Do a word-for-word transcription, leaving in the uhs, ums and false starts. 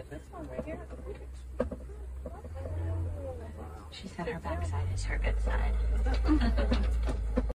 This one right here. She said her backside is her good side.